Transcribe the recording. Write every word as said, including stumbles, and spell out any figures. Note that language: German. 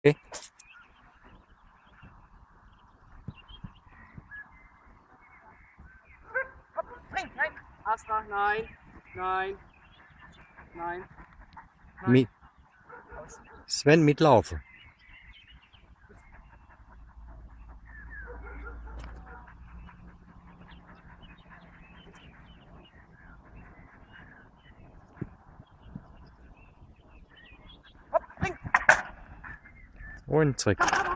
Okay. Spring, nein. Astra, nein. Nein. Nein. Nein. Mi Sven, mitlaufen. Hopp, spring. Und zurück.